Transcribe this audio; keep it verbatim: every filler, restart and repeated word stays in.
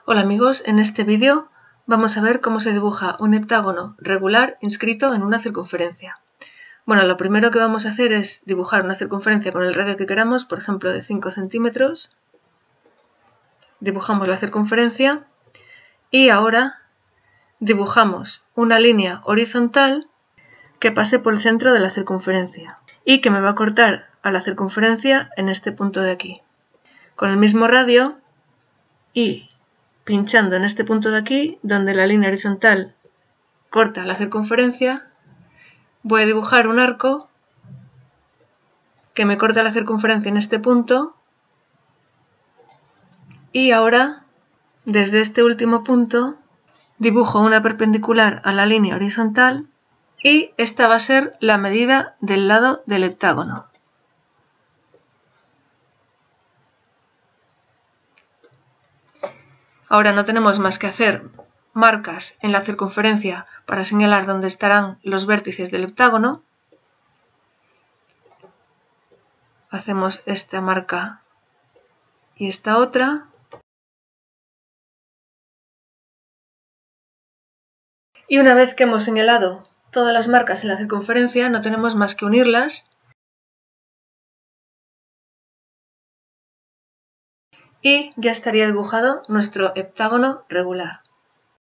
Hola amigos, en este vídeo vamos a ver cómo se dibuja un heptágono regular inscrito en una circunferencia. Bueno, lo primero que vamos a hacer es dibujar una circunferencia con el radio que queramos, por ejemplo de cinco centímetros. Dibujamos la circunferencia y ahora dibujamos una línea horizontal que pase por el centro de la circunferencia y que me va a cortar a la circunferencia en este punto de aquí. Con el mismo radio y pinchando en este punto de aquí, donde la línea horizontal corta la circunferencia, voy a dibujar un arco que me corta la circunferencia en este punto y ahora, desde este último punto, dibujo una perpendicular a la línea horizontal y esta va a ser la medida del lado del heptágono. Ahora no tenemos más que hacer marcas en la circunferencia para señalar dónde estarán los vértices del heptágono. Hacemos esta marca y esta otra. Y una vez que hemos señalado todas las marcas en la circunferencia, no tenemos más que unirlas y ya estaría dibujado nuestro heptágono regular.